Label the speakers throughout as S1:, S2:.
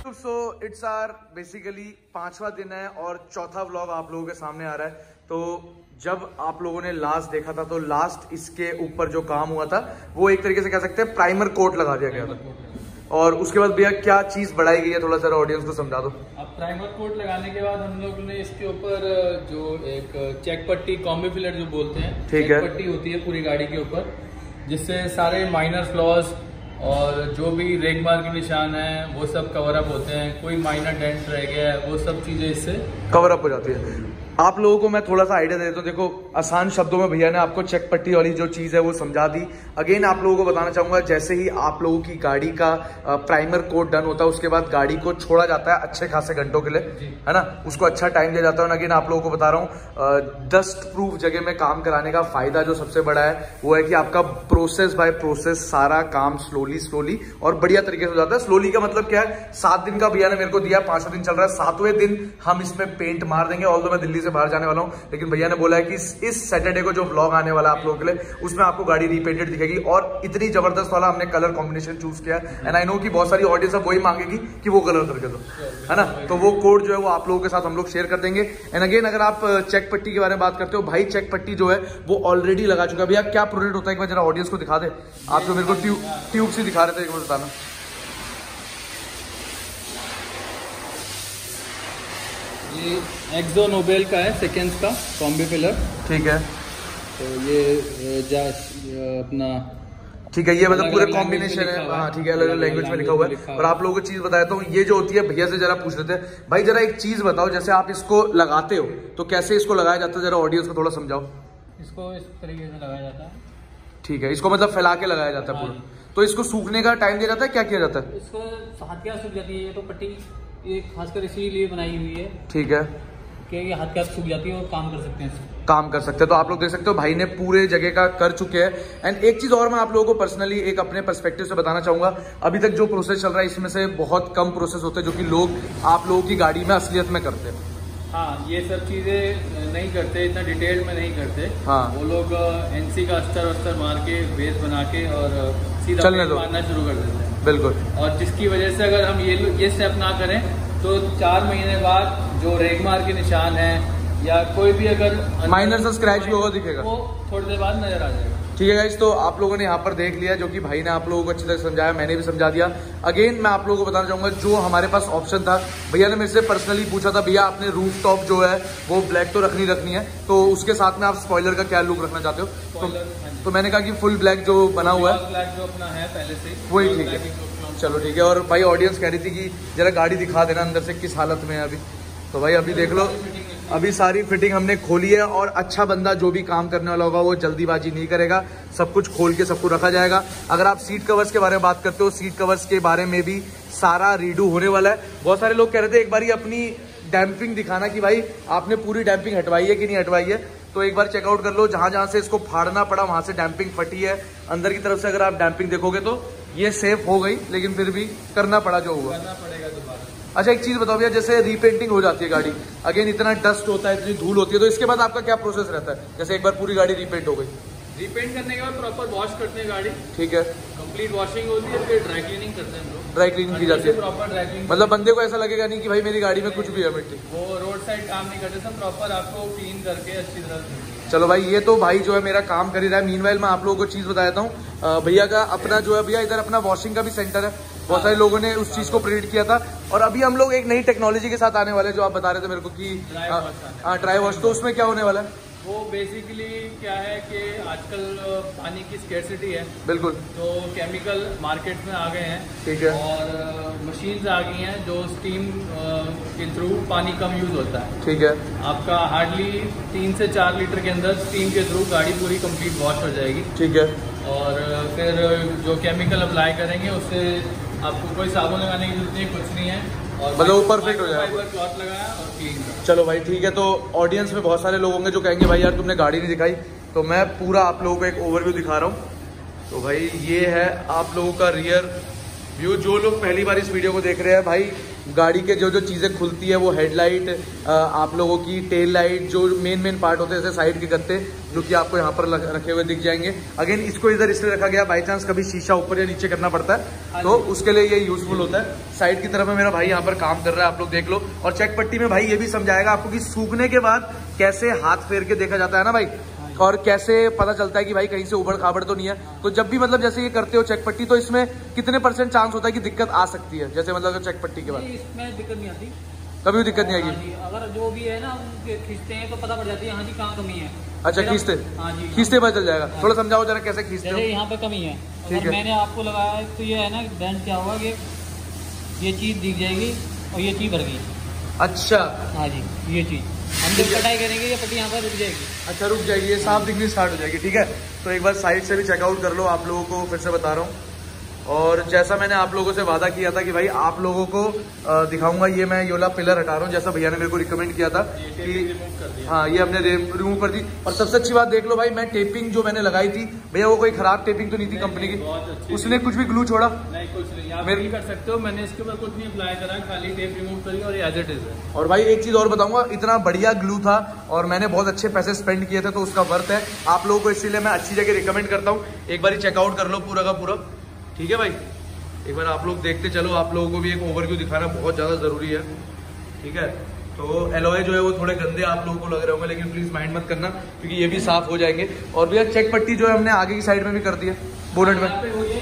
S1: So it's are basically 5वां दिन है और चौथा व्लॉग आप लोगों के सामने आ रहा है। तो जब आप लोगों ने लास्ट देखा था तो लास्ट इसके ऊपर जो काम हुआ था वो एक तरीके से कह सकते हैं प्राइमर कोट लगा दिया गया था। और उसके बाद भैया क्या चीज बढ़ाई गई है, थोड़ा सा ऑडियंस को समझा दो।
S2: अब प्राइमर कोट लगाने के बाद हम लोग ने इसके ऊपर जो एक चेक पट्टी कॉम्बी फिलर जो बोलते हैं,
S1: ठीक है,
S2: पट्टी होती है पूरी गाड़ी के ऊपर, जिससे सारे माइनर फ्लॉज और जो भी रेग मार के निशान है वो सब कवर अप होते हैं। कोई माइनर डेंट रह गया है वो सब चीजें इससे
S1: कवर अप हो जाती है। आप लोगों को मैं थोड़ा सा आइडिया दे देता हूँ। देखो आसान शब्दों में भैया ने आपको चेक पट्टी वाली जो चीज़ है वो समझा दी। अगेन आप लोगों को बताना चाहूँगा, जैसे ही आप लोगों की गाड़ी का प्राइमर कोट डन होता है उसके बाद गाड़ी को छोड़ा जाता है अच्छे खासे घंटों के लिए, है ना, उसको अच्छा टाइम दिया जाता है। और अगेन आप लोगों को बता रहा हूँ, डस्ट प्रूफ जगह में काम कराने का फायदा जो सबसे बड़ा है वो है कि आपका प्रोसेस बाय प्रोसेस सारा काम स्लोली और बढ़िया तरीके से हो जाता है। स्लोली का मतलब क्या है, 7 दिन का भैया ने मेरे को दिया, 5वां दिन चल रहा है, 7वें दिन हम इसमें पेंट मार देंगे। ऑल्दो मैं दिल्ली से बाहर जाने वाला हूं, लेकिन भैया ने बोला है कि इस सैटरडे को जो व्लॉग आने वाला है आप लोगों के लिए उसमें आपको गाड़ी रीपेंटेड दिखेगी। और इतनी जबरदस्त वाला हमने कलर कॉम्बिनेशन चूज किया है। एंड आई नो कि बहुत सारी ऑडियंस अब वही मांगेगी कि वो कलर करके दो, है ना, तो वो कोड जो है वो आप लोगों के साथ हम लोग शेयर कर देंगे। एंड अगेन अगर आप चेक पट्टी के बारे में बात करते हो, भाई चेक पट्टी जो है वो ऑलरेडी लगा चुका है। भैया क्या प्रोडक्ट होता है एक बार जरा ऑडियंस को दिखा दे। आप जो मेरे को ट्यूब से दिखा रहे थे, एक बार बताना।
S2: ये एक्सो नोबेल का है, सेकेंड्स का कॉम्बी फिलर,
S1: ठीक है।
S2: तो ये अपना
S1: ठीक है, ये मतलब पूरे कॉम्बिनेशन है, हाँ ठीक है, अलग अलग लैंग्वेज में लिखा हुआ है। और आप लोगों को चीज बताया तो ये जो होती है, भैया से जरा पूछ रहे थे, भाई जरा एक चीज बताओ, जैसे आप इसको लगाते हो तो कैसे इसको लगाया जाता है, जरा ऑडियंस को थोड़ा समझाओ।
S2: इसको इस तरीके से लगाया जाता है,
S1: ठीक है, इसको मतलब फैला के लगाया जाता है पूरा। तो इसको सूखने का टाइम दिया जाता है, क्या किया जाता है?
S2: इसको हथियार सूख जाती है, ये तो पट्टी ये खासकर इसीलिए बनाई हुई है,
S1: ठीक है,
S2: कि ये हथियार सूख जाती है और काम कर सकते हैं,
S1: काम कर सकते हैं। तो आप लोग देख सकते हो भाई ने पूरे जगह का कर चुके हैं। एंड एक चीज और मैं आप लोगों को पर्सनली एक अपने पर्सपेक्टिव से बताना चाहूंगा, अभी तक जो प्रोसेस चल रहा है इसमें से बहुत कम प्रोसेस होते हैं जो कि लोग आप लोगों की गाड़ी में असलियत में करते हैं।
S2: हाँ, ये सब चीजें नहीं करते, इतना डिटेल में नहीं करते।
S1: हाँ,
S2: वो लोग एनसी का अस्तर मार के बेस बना के और सीधा मारना शुरू कर देते हैं।
S1: बिल्कुल। और
S2: जिसकी वजह से अगर हम ये स्टेप ना करें तो 4 महीने बाद जो रेगमार के निशान है या कोई भी अगर
S1: माइनर सा स्क्रैच भी होगा दिखेगा,
S2: वो थोड़ी देर बाद नजर आ जाएगा।
S1: ठीक है गाइस, तो आप लोगों ने यहाँ पर देख लिया जो कि भाई ने आप लोगों को अच्छी तरह समझाया, मैंने भी समझा दिया। अगेन मैं आप लोगों को बताना चाहूंगा, जो हमारे पास ऑप्शन था, भैया ने मेरे से पर्सनली पूछा था, भैया आपने रूफ टॉप जो है वो ब्लैक तो रखनी है, तो उसके साथ में आप स्पॉइलर का क्या लुक रखना चाहते हो? तो मैंने कहा कि फुल ब्लैक जो बना हुआ है,
S2: ब्लैक जो अपना है पहले से,
S1: वही ठीक है। चलो ठीक है। और भाई ऑडियंस कह रही थी कि जरा गाड़ी दिखा देना अंदर से किस हालत में है अभी। तो भाई अभी देख लो, अभी सारी फिटिंग हमने खोली है। और अच्छा बंदा जो भी काम करने वाला होगा वो जल्दीबाजी नहीं करेगा, सब कुछ खोल के सबको रखा जाएगा। अगर आप सीट कवर्स के बारे में बात करते हो, सीट कवर्स के बारे में भी सारा रीडू होने वाला है। बहुत सारे लोग कह रहे थे एक बार अपनी डैम्पिंग दिखाना कि भाई आपने पूरी डैम्पिंग हटवाई है कि नहीं हटवाई है। तो एक बार चेकआउट कर लो, जहां जहां से इसको फाड़ना पड़ा वहां से डैम्पिंग फटी है। अंदर की तरफ से अगर आप डैम्पिंग देखोगे तो ये सेफ हो गई, लेकिन फिर भी करना पड़ा जो हुआ।
S2: करना पड़ेगा दोबारा।
S1: अच्छा एक चीज बताओ भैया, जैसे रीपेंटिंग हो जाती है गाड़ी, अगेन इतना डस्ट होता है, इतनी धूल होती है, तो इसके बाद आपका क्या प्रोसेस रहता है? जैसे एक बार पूरी गाड़ी रीपेंट हो गई,
S2: रीपेंट करने के बाद प्रॉपर वॉश करते हैं गाड़ी,
S1: ठीक है,
S2: कंप्लीट वॉशिंग होती है, फिर ड्राई क्लीनिंग करते हैं लोग।
S1: ड्राई क्लीनिंग की जाती है,
S2: प्रॉपर ड्राई क्लीनिंग,
S1: मतलब बंदे को ऐसा लगेगा नहीं कि भाई मेरी गाड़ी में कुछ भी है मिट्टी।
S2: वो रोड साइड काम नहीं करते, सब प्रॉपर आपको क्लीन करके अच्छी तरह से।
S1: चलो भाई, ये तो भाई जो है मेरा काम कर ही रहा है। मीनवाइल मैं आप लोगों को चीज बता देता हूँ, भैया का अपना जो है, भैया इधर अपना वॉशिंग का भी सेंटर है। बहुत सारे लोगों ने उस चीज को प्रेरित किया था। और अभी हम लोग एक नई टेक्नोलॉजी के साथ आने वाले हैं, जो आप बता रहे थे मेरे को कि ड्राई वॉश। तो उसमें क्या होने वाला है?
S2: वो बेसिकली क्या है कि आजकल पानी की स्कैर्सिटी है, बिल्कुल, तो केमिकल मार्केट में आ गए हैं, ठीक है, और मशीन्स आ गई हैं जो स्टीम के थ्रू पानी कम यूज होता है, ठीक है। आपका हार्डली 3 से 4 लीटर के अंदर स्टीम के थ्रू गाड़ी पूरी कंप्लीट वॉश हो जाएगी, ठीक है। और फिर जो केमिकल अप्लाई करेंगे उससे आपको कोई साबुन लगाने की जरूरत नहीं, कुछ नहीं है, और मतलब वो परफेक्ट हो जाएगा। क्लॉथ लगाया और क्लीन। चलो भाई ठीक है। तो ऑडियंस में बहुत सारे लोग होंगे जो कहेंगे भाई यार तुमने गाड़ी नहीं दिखाई, तो मैं पूरा आप लोगों को एक ओवरव्यू दिखा रहा हूँ। तो भाई ये है आप लोगों का रियर व्यू। जो लोग पहली बार इस वीडियो को देख रहे हैं, भाई
S1: गाड़ी के जो जो चीज़ें खुलती है वो हेडलाइट, आप लोगों की टेल लाइट, जो मेन पार्ट होते हैं जैसे साइड के गत्ते जो कि आपको यहाँ पर रखे हुए दिख जाएंगे। अगेन इसको इधर इसलिए रखा गया, बाई चांस कभी शीशा ऊपर या नीचे करना पड़ता है तो उसके लिए ये यूजफुल होता है। साइड की तरफ में मेरा भाई यहाँ पर काम कर रहा है, आप लोग देख लो। और चेक पट्टी में भाई ये भी समझाएगा आपको कि सूखने के बाद कैसे हाथ फेर के देखा जाता है ना भाई, और कैसे पता चलता है कि भाई कहीं से उबड़ खाबड़ तो नहीं है। तो जब भी मतलब जैसे ये करते हो चेक पट्टी, तो इसमें कितने % चांस होता है कि दिक्कत आ सकती है, जैसे मतलब चेक पट्टी के बाद?
S2: इसमें दिक्कत नहीं आती,
S1: कभी भी दिक्कत नहीं आएगी।
S2: अगर जो भी है ना खींचते हैं तो पता पड़ जाती है हाँ जी कहाँ कमी है।
S1: अच्छा खींचते, खींचते पता चल जाएगा। थोड़ा समझाओ जरा कैसे खींचते हो।
S2: यहाँ पे कमी है, ठीक है, मैंने आपको लगाया तो ये है ना बैंड क्या हुआ कि ये चीज दिख जाएगी और ये चीज भर गई।
S1: अच्छा
S2: हाँ जी, ये चीज हम जब कटाई करेंगे ये पट्टी यहाँ पर रुक जाएगी।
S1: अच्छा रुक जाएगी, ये साफ दिखनी स्टार्ट हो जाएगी, ठीक है। तो एक बार साइड से भी चेकआउट कर लो, आप लोगों को फिर से बता रहा हूँ। और जैसा मैंने आप लोगों से वादा किया था कि भाई आप लोगों को दिखाऊंगा, ये मैं योला पिलर हटा रहा हूँ जैसा भैया ने मेरे को रिकमेंड किया था कि हाँ ये हमने रिमूव कर दी। और सबसे अच्छी बात देख लो भाई, मैं टेपिंग जो मैंने लगाई थी भैया वो कोई खराब टेपिंग तो नहीं थी कंपनी की, उसने कुछ भी ग्लू छोड़ा
S2: नहीं, कुछ नहीं, आप नहीं कर सकते हो। मैंने इसके ऊपर कुछ नहीं अप्लाई करा, खाली टेप रिमूव करी और एज इट इज है।
S1: और भाई एक चीज और बताऊंगा, इतना बढ़िया ग्लू था और मैंने बहुत अच्छे पैसे स्पेंड किए थे तो उसका वर्थ है आप लोगों को, इसीलिए मैं अच्छी जगह रिकमेंड करता हूँ। एक बार चेकआउट कर लो पूरा का पूरा, ठीक है भाई। एक बार आप लोग देखते चलो, आप लोगों को भी एक ओवरव्यू दिखाना बहुत ज़्यादा ज़रूरी है, ठीक है। तो एलॉय जो है वो थोड़े गंदे आप लोगों को लग रहे होंगे, लेकिन प्लीज़ माइंड मत करना क्योंकि ये भी साफ हो जाएंगे। और भैया चेक पट्टी जो है हमने आगे की साइड में भी कर दी है बोनट में।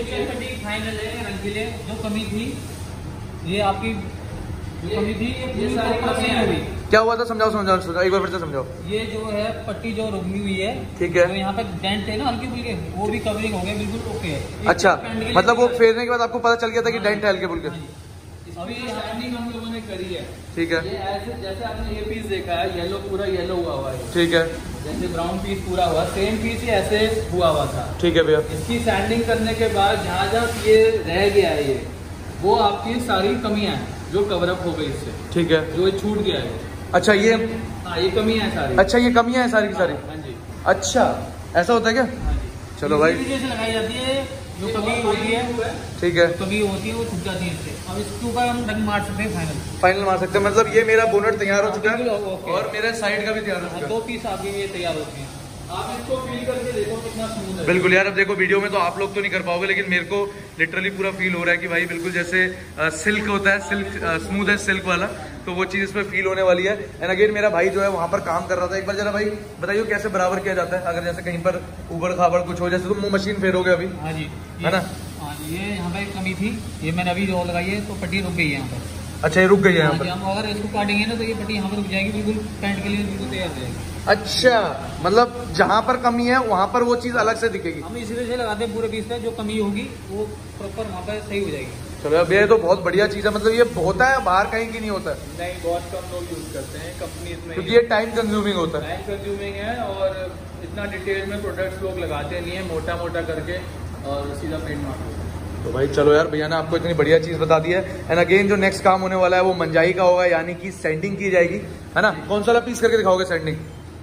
S2: फाइनल है रंगीले, जो कमी थी ये आपकी जो कमी थी ये सारी कमियां हुई।
S1: क्या हुआ था समझाओ एक बार फिर से समझाओ।
S2: ये जो है पट्टी जो रुकनी हुई है, ठीक है, तो यहाँ पे डेंट है ना हल्की फुल्के, वो भी कवरिंग हो गया, बिल्कुल ओके है।
S1: अच्छा मतलब वो फेरने के बाद आपको पता चल गया था कि डेंट है हल्के फुल्के।
S2: अभी स्टैंडिंग हम लोगों ने करी है,
S1: ठीक है।
S2: ये ऐसे जैसे आपने ये पीस देखा है येलो, पूरा येलो हुआ है,
S1: ठीक है,
S2: जैसे ब्राउन पीस पूरा हुआ, सेम पीस ही ऐसे हुआ था,
S1: ठीक है भैया।
S2: इसकी सैंडिंग करने के बाद जहाँ जहाँ ये रह गया है ये वो आपकी सारी कमियां हैं जो कवर अप हो गई इससे, ठीक है, जो छूट गया है। अच्छा ये हाँ ये कमियां हैं सारी। अच्छा ये कमियां हैं सारी की सारी। हाँ जी। अच्छा ऐसा होता है क्या? हाँ जी। चलो भाई जैसे लगाई जाती है जो कमी होती है, ठीक है, कमी होती है वो छूट जाती है इससे। अब इसके ऊपर हम रंग मार सकते हैं, फाइनल मार सकते हैं। मतलब ये मेरा बोनट तैयार हो चुका है और मेरे साइड का भी तैयार हो चुका है, 2 पीस आपके ये तैयार होते हैं। आप इसको फील करके देखो कितना स्मूथ है। बिल्कुल यार, अब देखो वीडियो में तो आप लोग तो नहीं कर पाओगे, लेकिन मेरे को लिटरली पूरा फील हो रहा है कि भाई बिल्कुल जैसे सिल्क होता है, सिल्क स्मूथ है सिल्क वाला, तो वो चीज़ इसमें फील होने वाली है। एंड अगेन मेरा भाई जो है वहाँ पर काम कर रहा था, एक बार जरा भाई बताइए कैसे बराबर किया जाता है अगर जैसे कहीं पर उबड़ खाबड़ कुछ हो, जैसे तुम मशीन फेरोगे अभी। हाँ जी, है ना। हाँ जी, ये यहाँ पे कमी थी, ये मैंने अभी जो लगाई है तो पट्टी रुक गई है यहाँ पर। अच्छा ये रुक गई है यहाँ पर। हम अगर इसको काटेंगे ना तो ये पट्टी यहाँ पर रुक जाएगी, बिल्कुल पैंट के लिए बिल्कुल तैयार हो जाएगी। अच्छा मतलब जहाँ पर कमी है वहाँ पर वो चीज़ अलग से दिखेगी। हम इसी तरह से लगाते हैं पूरे पीस पे, जो कमी होगी वो प्रॉपर वहाँ पर सही हो जाएगी। चलो अब ये तो बहुत बढ़िया चीज़ है, मतलब ये होता है बाहर कहीं की नहीं होता है? नहीं, बहुत कम लोग यूज करते हैं कंपनीज में, क्योंकि ये टाइम कंज्यूमिंग होता है। टाइम कंज्यूमिंग है और इतना डिटेल में प्रोडक्ट्स लोग लगाते नहीं है, मोटा मोटा करके और सीधा पेंट मारते हैं। तो भाई चलो यार, भैया ने आपको इतनी बढ़िया चीज़ बता दी है। एंड अगेन जो नेक्स्ट काम होने वाला है वो मंजाई का होगा, यानी कि सैंडिंग की जाएगी, है ना। कौन सा वाला पीस करके दिखाओगे सैंडिंग?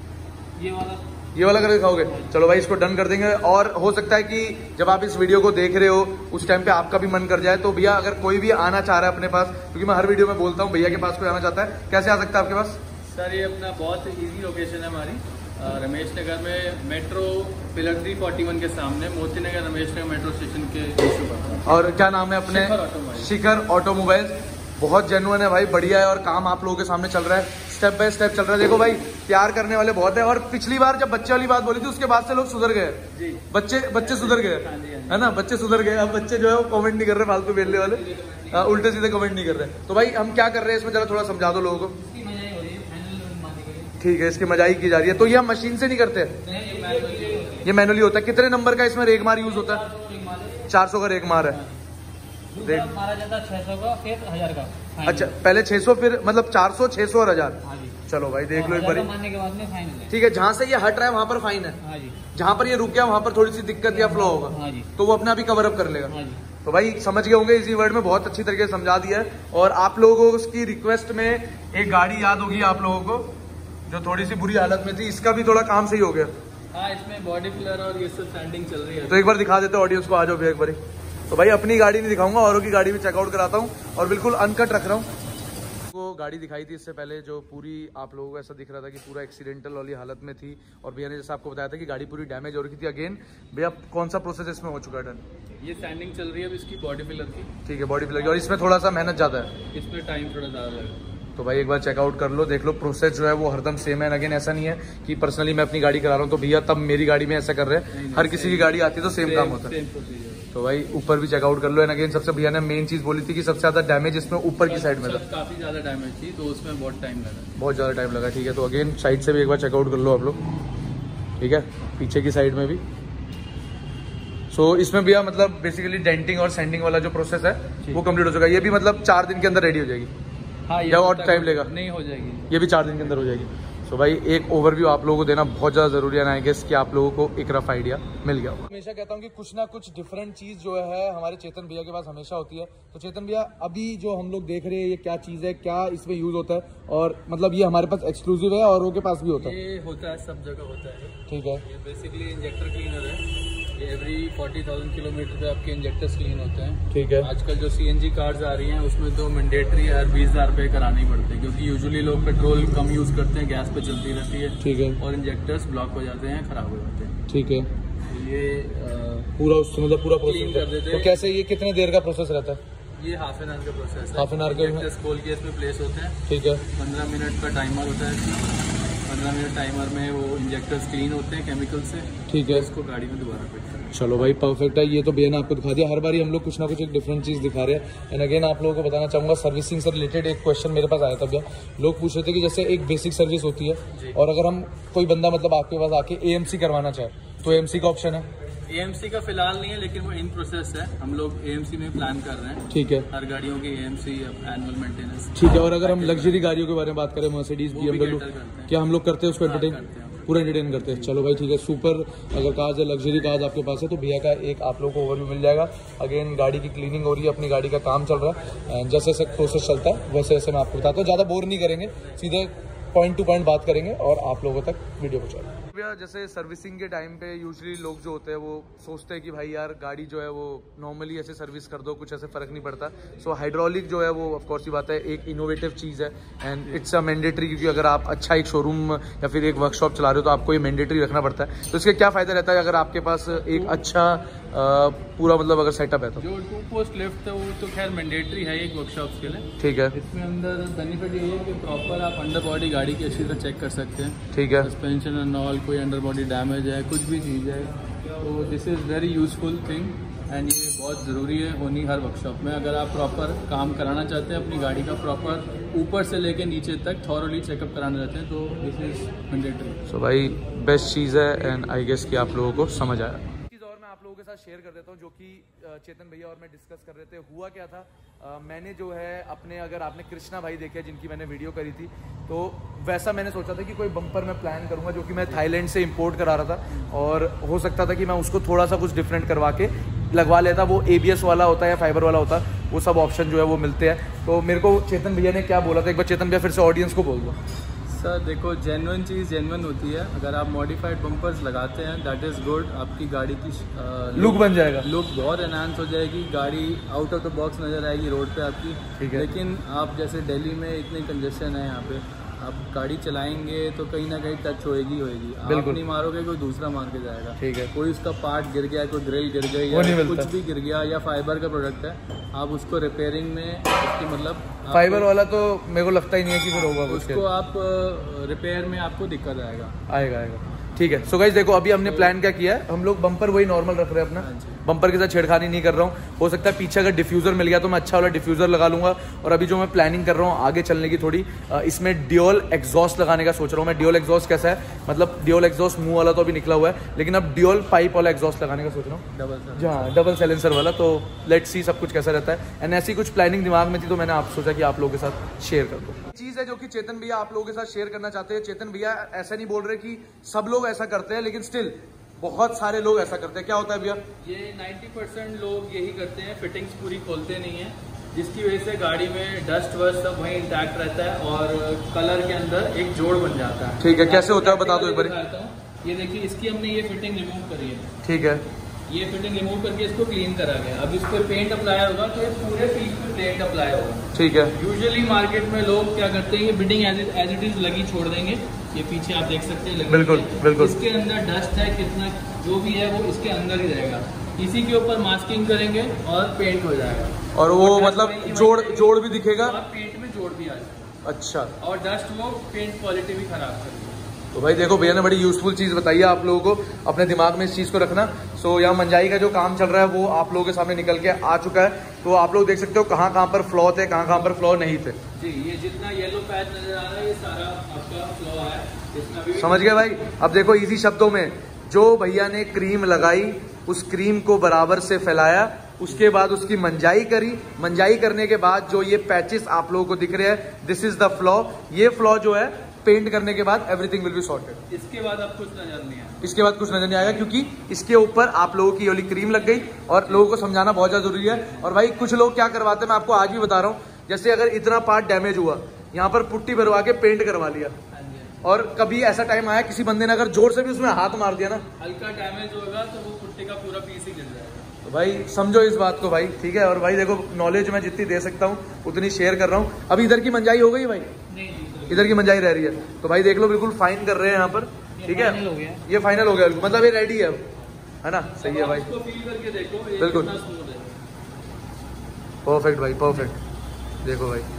S2: ये वाला करके दिखाओगे? चलो भाई इसको डन कर देंगे। और हो सकता है कि जब आप इस वीडियो को देख रहे हो उस टाइम पे आपका भी मन कर जाए, तो भैया अगर कोई भी आना चाह रहा है अपने पास, क्योंकि मैं हर वीडियो में बोलता हूँ भैया के पास कोई आना चाहता है, कैसे आ सकता है आपके पास? सर ये अपना बहुत ईजी लोकेशन है हमारी, रमेश नगर में मेट्रो पिलर 341 के सामने, मोती नगर रमेश नगर मेट्रो स्टेशन के इशू पर। और क्या नाम है अपने? शिखर ऑटोमोबाइल्स। बहुत जेन्युइन है भाई, बढ़िया है और काम आप लोगों के सामने चल रहा है, स्टेप बाय स्टेप चल रहा है। देखो भाई प्यार करने वाले बहुत है। और पिछली बार जब बच्चे वाली बात बोली थी उसके बाद से लोग सुधर गए, बच्चे सुधर गए, है ना, बच्चे सुधर गए। अब बच्चे जो है वो कमेंट नहीं कर रहे फालतू बेलने वाले, उल्टे सीधे कमेंट नहीं कर रहे। तो भाई हम क्या कर रहे हैं इसमें, जरा थोड़ा समझा दो लोगों को। ठीक है, इसकी मजाई की जा रही है। तो ये हम मशीन से नहीं करते, ये मैनुअली होता है। कितने नंबर का इसमें रेगमार यूज होता है? 400 का रेगमार है। मारा जाता है 600 का, फिर 1000 का। अच्छा पहले 600, फिर मतलब 400, 600 और 1000। चलो भाई देख लो एक बार, मारने के बाद में फाइन है। ठीक है, जहाँ से ये हट रहा है वहाँ पर फाइन है, जहाँ पर ये रुक गया वहाँ पर थोड़ी सी दिक्कत या फ्लो होगा, तो वो अपना भी कवर अप कर लेगा। तो भाई समझ गए होंगे, इसी वर्ड में बहुत अच्छी तरीके से समझा दिया है। और आप लोगों को उसकी रिक्वेस्ट में एक गाड़ी याद होगी आप लोगों को, जो थोड़ी सी बुरी हालत में थी, इसका भी थोड़ा काम सही हो गया। हाँ, इसमें बॉडी फिलर और ये सब सैंडिंग चल रही है। तो एक बार दिखा देते ऑडियंस को, आ जाओ भैया एक बार। तो भाई अपनी गाड़ी नहीं दिखाऊंगा, औरों की गाड़ी भी चेकआउट कराता हूँ और बिल्कुल अनकट रख रहा हूँ।
S1: गाड़ी दिखाई थी इससे पहले, जो पूरी आप लोगों को ऐसा दिख रहा था कि पूरा एक्सीडेंटल वाली हालत में थी, और भैया ने जैसा आपको बताया था कि गाड़ी पूरी डैमेज हो रही थी। अगेन भैया कौन सा प्रोसेस इसमें हो चुका है डन?
S2: ये सैंडिंग चल रही है अब इसकी बॉडी फिलर की।
S1: ठीक है, बॉडी फिलर की, और इसमें थोड़ा सा मेहनत ज़्यादा है,
S2: इसमें टाइम थोड़ा ज़्यादा लगेगा।
S1: तो भाई एक बार चेकआउट कर लो, देख लो प्रोसेस जो है वो हरदम सेम है। अगेन ऐसा नहीं है कि पर्सनली मैं अपनी गाड़ी करा रहा हूँ तो भैया तब मेरी गाड़ी में ऐसा कर रहे हैं, हर किसी की गाड़ी आती है तो सेम काम होता है। तो भाई ऊपर भी चेकआउट कर लो। एंड अगेन सबसे भैया ने मेन चीज बोली थी कि सबसे ज्यादा डैमेज इसमें ऊपर की साइड में था,
S2: काफी ज्यादा डैमेज थी तो उसमें बहुत टाइम लगा,
S1: बहुत ज्यादा टाइम लगा। ठीक है, तो अगेन साइड से भी एक बार चेकआउट कर लो आप लोग, ठीक है, पीछे की साइड में भी। सो इसमें भैया मतलब बेसिकली डेंटिंग और सैंडिंग वाला जो प्रोसेस है वो कंप्लीट हो चुका है। ये भी मतलब 4 दिन के अंदर रेडी हो जाएगी।
S2: हाँ,
S1: या और टाइम लेगा?
S2: नहीं, हो जाएगी,
S1: ये भी 4 दिन के अंदर हो जाएगी। सो भाई एक ओवरव्यू आप लोगों को देना बहुत ज़्यादा जरूरी है, आई गेस कि आप लोगों को एक रफ आइडिया मिल गया होगा। हमेशा कहता हूँ कि कुछ ना कुछ डिफरेंट चीज़ जो है हमारे चेतन भैया के पास हमेशा होती है। तो चेतन भैया अभी जो हम लोग देख रहे हैं ये क्या चीज़ है, क्या इसमें यूज़ होता है, और मतलब ये हमारे पास एक्सक्लूसिव है और के पास भी होता है?
S2: ये होता है, सब जगह होता है।
S1: ठीक है,
S2: ये बेसिकली इंजेक्टर क्लीनर है। ये एवरी 40,000 किलोमीटर पे आपके इंजेक्टर्स क्लीन होते हैं।
S1: ठीक है।
S2: आजकल जो CNG कार्स आ रही हैं उसमें तो मैंडेटरी है, 20,000 रुपये कराने ही पड़ते हैं, क्योंकि यूजुअली लोग पेट्रोल कम यूज़ करते हैं, गैस पे चलती रहती है।
S1: ठीक है।
S2: और इंजेक्टर्स ब्लॉक हो जाते हैं, खराब हो जाते हैं।
S1: ठीक है।
S2: ये
S1: पूरा उससे मतलब पूरा
S2: क्लीन कर देते हैं।
S1: तो कैसे, ये कितने देर का प्रोसेस रहता है?
S2: ये हाफ एन आवर का प्रोसेस है।
S1: हाफ एन आवर का
S2: इंजेक्टर्स खोल के इसमें प्लेस होते हैं।
S1: ठीक है।
S2: 15 मिनट का टाइमर होता है। 15 मिनट टाइमर में वो इंजेक्टर्स क्लीन होते हैं केमिकल से।
S1: ठीक है।
S2: इसको गाड़ी में दोबारा फिट करते हैं।
S1: चलो भाई परफेक्ट है। ये तो भैया ने आपको दिखा दिया, हर बारी हम लोग कुछ ना कुछ एक डिफरेंट चीज़ दिखा रहे हैं। एंड अगेन आप लोगों को बताना चाहूँगा सर्विसिंग से रिलेटेड एक क्वेश्चन मेरे पास आया था भैया। लोग पूछ रहे थे कि जैसे एक बेसिक सर्विस होती है और अगर हम कोई बंदा मतलब आपके पास आके AMC करवाना चाहे तो AMC का ऑप्शन है?
S2: AMC का फिलहाल नहीं है, लेकिन वो इन प्रोसेस है। हम लोग AMC में प्लान कर रहे हैं।
S1: ठीक है। हर
S2: गाड़ियों की AMC एनुअल मेंटेनेंस।
S1: ठीक है। और अगर हम लग्जरी गाड़ियों के बारे में बात करें, मर्सिडीज, BMW, क्या हम लोग करते हैं उसको एंटरटेन, पूरा एंटरटेन करते हैं? चलो भाई ठीक है, सुपर। अगर कार्स है, लग्जरी कार्स आपके पास है तो भैया का एक आप लोग को ओवरव्यू मिल जाएगा। अगेन गाड़ी की क्लीनिंग हो रही है, अपनी गाड़ी का काम चल रहा है, जैसे जैसे प्रोसेस चलता है वैसे वैसे मैं आपको बताता हूँ। ज़्यादा बोर नहीं करेंगे, सीधे पॉइंट टू पॉइंट बात करेंगे और आप लोगों तक वीडियो पहुँचाएंगे। भैया जैसे सर्विसिंग के टाइम पे यूजुअली लोग जो होते हैं वो सोचते हैं कि भाई यार गाड़ी जो है वो नॉर्मली ऐसे सर्विस कर दो, कुछ ऐसे फर्क नहीं पड़ता। सो हाइड्रोलिक जो है वो ऑफ कोर्स की बात है एक इनोवेटिव चीज़ है एंड इट्स अ मैंडेटरी, क्योंकि अगर आप अच्छा एक शोरूम या फिर एक वर्कशॉप चला रहे हो तो आपको ये मैंडेटरी रखना पड़ता है। तो इसके क्या फ़ायदा रहता है अगर आपके पास एक अच्छा पूरा मतलब अगर सेटअप है तो? जो
S2: 2 पोस्ट लिफ्ट है वो तो खैर मैंडेटरी है एक वर्कशॉप के लिए। ठीक है। इसमें अंदर बेनिफिट ये है कि प्रॉपर आप अंडर बॉडी गाड़ी की अच्छी तरह चेक कर सकते हैं।
S1: ठीक है।
S2: सस्पेंशन एंड ऑल, कोई अंडर बॉडी डैमेज है, कुछ भी चीज़ है, तो this is very useful thing and ये बहुत ज़रूरी है होनी हर वर्कशॉप में। अगर आप प्रॉपर काम कराना चाहते हैं अपनी गाड़ी का, प्रॉपर ऊपर से लेके नीचे तक थॉरोली चेकअप कराना चाहते हैं, तो दिस इज़ मैंडेटरी।
S1: सो भाई बेस्ट चीज़ है एंड आई गेस कि आप लोगों को समझ आया। आप लोगों के साथ शेयर कर देता हूँ जो कि चेतन भैया और मैं डिस्कस कर रहे थे। हुआ क्या था, मैंने जो है अपने, अगर आपने कृष्णा भाई देखे जिनकी मैंने वीडियो करी थी, तो वैसा मैंने सोचा था कि कोई बम्पर मैं प्लान करूँगा जो कि मैं थाईलैंड से इंपोर्ट करा रहा था, और हो सकता था कि मैं उसको थोड़ा सा कुछ डिफरेंट करवा के लगवा लेता। वो ABS वाला होता है या फाइबर वाला होता है, वो सब ऑप्शन जो है वो मिलते हैं। तो मेरे को चेतन भैया ने क्या बोला था, एक बार चेतन भैया फिर से ऑडियंस को बोल दो।
S2: सर देखो, जेन्युइन चीज़ जेन्युइन होती है। अगर आप मॉडिफाइड बम्पर्स लगाते हैं दैट इज़ गुड, आपकी गाड़ी की
S1: लुक बन जाएगा,
S2: लुक बहुत एनहांस हो जाएगी, गाड़ी आउट ऑफ द बॉक्स नज़र आएगी रोड पे आपकी। ठीक है। लेकिन आप जैसे दिल्ली में इतनी कंजेशन है यहाँ पे, आप गाड़ी चलाएंगे तो कहीं ना कहीं टच होएगी। आप नहीं मारोगे, कोई दूसरा मार के जाएगा। ठीक है। कोई उसका पार्ट गिर गया, कोई ग्रिल गिर गई या कुछ भी गिर गया, या फाइबर का प्रोडक्ट है, आप उसको रिपेयरिंग में उसकी मतलब
S1: फाइबर वाला तो मेरे को लगता ही नहीं है कि वो होगा,
S2: उसको आप रिपेयर में आपको दिक्कत आएगा।
S1: ठीक है। सो गाइस देखो, अभी हमने प्लान क्या किया है, हम लोग बम्पर वही नॉर्मल रख रहे हैं अपना, बम्पर के साथ छेड़खानी नहीं कर रहा हूँ। हो सकता है पीछे अगर डिफ्यूजर मिल गया तो मैं अच्छा वाला डिफ्यूजर लगा लूंगा। और अभी जो मैं प्लानिंग कर रहा हूँ आगे चलने की थोड़ी, इसमें ड्यूल एग्जॉस्ट लगाने का सोच रहा हूँ मैं। ड्यूल एग्जॉस्ट कैसा है, मतलब ड्यूल एग्जॉस्ट मुंह वाला तो अभी निकला हुआ है, लेकिन अब ड्यूल पाइप वाला एग्जॉस्ट लगाने का सोच रहा हूँ, डबल साइलेंसर वाला। तो लेट्स सी सब कुछ कैसा रहता है। एंड ऐसी कुछ प्लानिंग दिमाग में थी तो मैंने आप सोचा कि आप लोगों के साथ शेयर कर दो। चीज़ है जो कि चेतन भैया आप लोगों के साथ शेयर करना चाहते हैं। चेतन भैया ऐसा नहीं बोल रहे कि सब लोग ऐसा करते हैं, लेकिन स्टिल बहुत सारे लोग ऐसा करते हैं। क्या होता है भैया,
S2: ये 90% लोग यही करते हैं, फिटिंग्स पूरी खोलते नहीं है, जिसकी वजह से गाड़ी में डस्ट वस्ट सब वहीं इंटैक्ट रहता है और कलर के अंदर एक जोड़ बन जाता है।
S1: ठीक है, कैसे होता है बता दो एक बार।
S2: ये देखिए, इसकी हमने ये फिटिंग रिमूव करी है।
S1: ठीक है।
S2: ये फिटिंग रिमूव करके इसको क्लीन करा गया। अब इस पर पेंट अप्लाई होगा तो ये पूरे पीस पे पेंट अप्लाई होगा।
S1: ठीक है।
S2: यूजुअली मार्केट में लोग क्या करते हैं, ये बिडिंग एज इट इज लगी छोड़ देंगे। ये पीछे आप देख सकते हैं,
S1: बिल्कुल बिल्कुल।
S2: इसके अंदर डस्ट है, कितना जो भी है वो इसके अंदर ही रहेगा। इसी के ऊपर मास्किंग करेंगे और पेंट हो जाएगा।
S1: और वो मतलब जोड़ भी दिखेगा
S2: और पेंट में जोड़ भी आ जाएगा।
S1: अच्छा।
S2: और डस्ट वो पेंट क्वालिटी भी खराब करेगी।
S1: तो भाई देखो भैया ने बड़ी यूजफुल चीज़ बताई है आप लोगों को, अपने दिमाग में इस चीज़ को रखना। सो यहाँ मंजाई का जो काम चल रहा है वो आप लोगों के सामने निकल के आ चुका है। तो आप लोग देख सकते हो कहाँ कहाँ पर फ्लॉ थे, कहाँ कहाँ पर फ्लॉ नहीं थे।
S2: जी, ये जितना येलो पैच नजर आ रहा है ये सारा आपका फ्लॉ है।
S1: समझ गए भाई। अब देखो इजी शब्दों में, जो भैया ने क्रीम लगाई उस क्रीम को बराबर से फैलाया, उसके बाद उसकी मंजाई करी। मंजाई करने के बाद जो ये पैचेस आप लोगों को दिख रहे हैं, दिस इज द फ्लॉ। ये फ्लॉ जो है पेंट करने के बाद एवरीथिंग विल बी सॉर्टेड।
S2: इसके बाद अब कुछ नजर नहीं आएगा।
S1: इसके बाद कुछ नजर नहीं आएगा क्योंकि इसके ऊपर आप लोगों की ये वाली क्रीम लग गई। और लोगों को समझाना बहुत ज्यादा जरूरी है। और भाई कुछ लोग क्या करवाते हैं, मैं आपको आज भी बता रहा हूँ, जैसे अगर इतना पार्ट डैमेज हुआ, यहाँ पर पुट्टी भरवा के पेंट करवा लिया, और कभी ऐसा टाइम आया किसी बंदे ने अगर जोर से भी उसमें हाथ मार दिया ना,
S2: हल्का डैमेज होगा तो वो पुट्टी का पूरा पीस ही गिर जाएगा।
S1: तो भाई समझो इस बात को भाई, ठीक है। और भाई देखो नॉलेज मैं जितनी दे सकता हूँ उतनी शेयर कर रहा हूँ। अभी इधर की मंजाई हो गई भाई?
S2: नहीं,
S1: इधर की मंजाई रह रही है। तो भाई देख लो बिल्कुल फाइन कर रहे हैं यहाँ पर, ठीक है। ये फाइनल हो गया, मतलब ये रेडी है ना? सही है भाई,
S2: फील करके देखो,
S1: बिल्कुल परफेक्ट भाई, परफेक्ट। देखो भाई,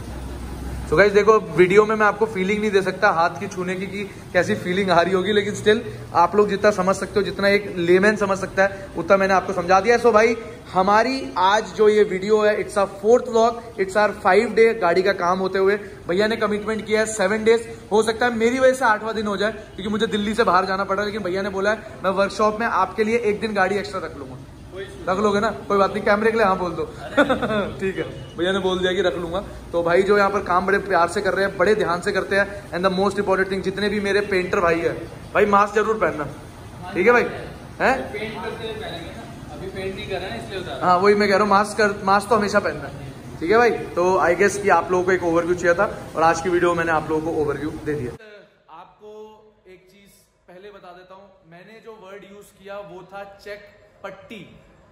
S1: तो गाइस देखो वीडियो में मैं आपको फीलिंग नहीं दे सकता हाथ की छूने की कि कैसी फीलिंग आ रही होगी, लेकिन स्टिल आप लोग जितना समझ सकते हो, जितना एक लेमैन समझ सकता है, उतना मैंने आपको समझा दिया है। सो भाई हमारी आज जो ये वीडियो है, it's our 4th vlog, it's our 5 day गाड़ी का काम होते हुए। भैया ने कमिटमेंट किया है 7 डेज। हो सकता है मेरी वजह से 8वां दिन हो जाए क्योंकि मुझे दिल्ली से बाहर जाना पड़ रहा है, लेकिन भैया ने बोला है मैं वर्कशॉप में आपके लिए एक दिन गाड़ी एक्स्ट्रा रख लूंगा। रख लोगे ना? कोई बात नहीं, कैमरे के लिए हाँ बोल दो। ठीक है, भैया ने बोल दिया कि रख लूंगा। तो भाई जो यहाँ पर काम बड़े प्यार से कर रहे हैं, बड़े ध्यान से करते हैं। And the most important thing, जितने भी मेरे पेंटर भाई है, भाई मास्क जरूर पहनना, ठीक है भाई? है
S2: पेंट करते हुए पहनेंगे ना, अभी पेंट नहीं कर रहे हैं इसलिए।
S1: हाँ वही मैं कह रहा हूँ, मास्क तो हमेशा पहनना है, ठीक है भाई? तो आई गेस कि आप लोगों को एक ओवरव्यू चाहिए था और आज की वीडियो मैंने आप लोगों को ओवरव्यू दे दिया। आपको एक चीज पहले बता देता हूँ, मैंने जो वर्ड यूज किया वो था चेक पट्टी।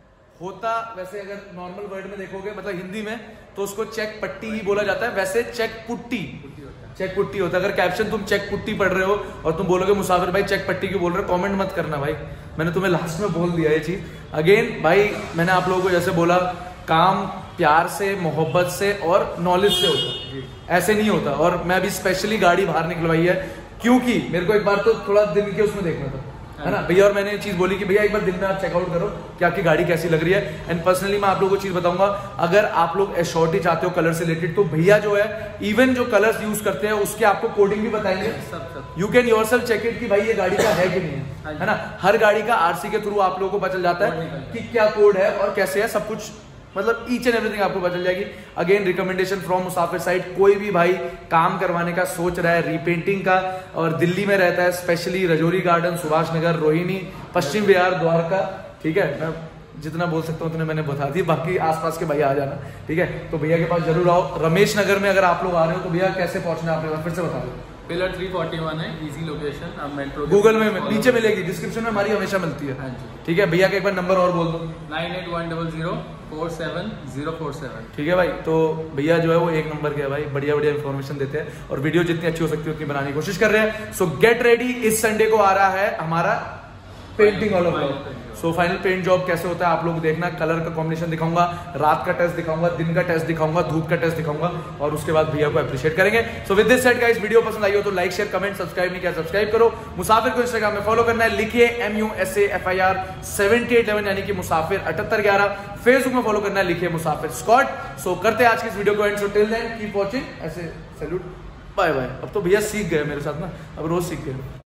S1: होता वैसे अगर नॉर्मल वर्ड में देखोगे, मतलब हिंदी में, तो उसको चेक पट्टी ही बोला जाता है। वैसे चेक पुट्टी, चेक पुट्टी होता है। अगर कैप्शन तुम चेक पुट्टी पढ़ रहे हो और तुम बोलोगे मुसाफिर भाई चेक पट्टी क्यों बोल रहे हो, कमेंट मत करना भाई, मैंने तुम्हें लास्ट में बोल दिया ये चीज। अगेन भाई मैंने आप लोगों को जैसे बोला, काम प्यार से, मोहब्बत से और नॉलेज से होता, ऐसे नहीं होता। और मैं अभी स्पेशली गाड़ी बाहर निकलवाई है क्योंकि मेरे को एक बार तो थोड़ा दिन के उसमें देखना था, है ना भैया। और मैंने ये चीज बोली कि भैया एक बार दिन में आप चेकआउट करो कि आपकी गाड़ी कैसी लग रही है। एंड पर्सनली मैं आप लोगों को चीज बताऊंगा, अगर आप लोग एश्योरिटी चाहते हो कलर से रिलेटेड, तो भैया जो है इवन जो कलर्स यूज करते हैं उसके आपको कोडिंग भी बताएंगे। You can yourself check it कि भाई ये गाड़ी का है कि नहीं है ना। हर गाड़ी का आरसी के थ्रू आप लोगों को पता चल जाता है कि क्या कोड है और कैसे है, सब कुछ मतलब ईच एंड एवरीथिंग आपको पता चल जाएगी। Again recommendation from Musafir side, कोई भी भाई काम करवाने का सोच रहा है, रीपेंटिंग का, और दिल्ली में रहता है, स्पेशली रजौरी गार्डन, सुभाष नगर, रोहिणी, पश्चिम विहार, द्वारका, ठीक है, मैं जितना बोल सकता हूँ उतने मैंने बता दी, बाकी आसपास के भाई आ जाना, ठीक है। तो भैया के पास जरूर आओ। रमेश नगर में अगर आप लोग आ रहे हो तो भैया कैसे पहुंचना है आपके पास, फिर से बता दो।
S2: पिलर 341 है, इजी लोकेशन, आप मेट्रो
S1: गूगल में नीचे मिलेगी, डिस्क्रिप्शन में हमारी हमेशा मिलती है।
S2: हाँ जी,
S1: ठीक है। भैया का एक बार नंबर और बोल दो,
S2: 9810047047।
S1: ठीक है भाई। तो भैया जो है वो एक नंबर के है भाई, बढ़िया बढ़िया इन्फॉर्मेशन देते हैं और वीडियो जितनी अच्छी हो सकती है उतनी बनाने की कोशिश कर रहे हैं। सो गेट रेडी, इस संडे को आ रहा है हमारा पेंटिंग वाला blog. So final paint job कैसे होता है आप लोग देखना, कलर का कॉम्बिनेशन दिखाऊंगा, रात का टेस्ट दिखाऊंगा, दिन का टेस्ट दिखाऊंगा, धूप का टेस्ट दिखाऊंगा और उसके बाद भैया को अप्रिशिएट करेंगे। So with this said guys, video पसंद आई हो तो लाइक शेयर कमेंट, सब्सक्राइब नहीं किया सब्सक्राइब करो। मुसाफिर को इंस्टाग्राम में फॉलो करना है, लिखिए MUSAFIR 7811 यानी कि मुसाफिर 7811। फेसबुक में फॉलो करना है, लिखिए मुसाफिर स्कॉट। सो करते हैं आज की इस वीडियो को end. So till then keep watching, ऐसे सैल्यूट, बाय बाय। अब तो भैया सीख गए मेरे साथ ना, अब रोज सीख गए।